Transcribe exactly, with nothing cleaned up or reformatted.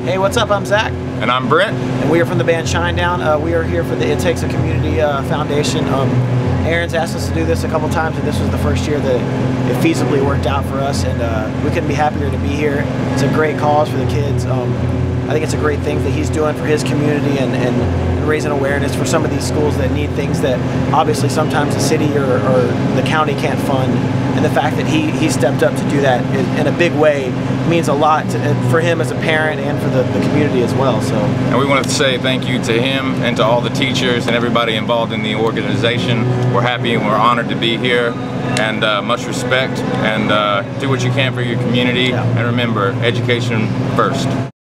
Hey, what's up? I'm Zach. And I'm Brent. And we are from the band Shinedown. Uh, we are here for the It Takes a Community uh, Foundation. Um, Aaron's asked us to do this a couple times, and this was the first year that it feasibly worked out for us, and uh, we couldn't be happier to be here. It's a great cause for the kids. Um, I think it's a great thing that he's doing for his community and, and raising awareness for some of these schools that need things that obviously sometimes the city or, or the county can't fund. And the fact that he, he stepped up to do that in, in a big way means a lot to, for him as a parent and for the, the community as well. So. And we want to say thank you to him and to all the teachers and everybody involved in the organization. We're happy and we're honored to be here, and uh, much respect, and uh, do what you can for your community, yeah. And remember, education first.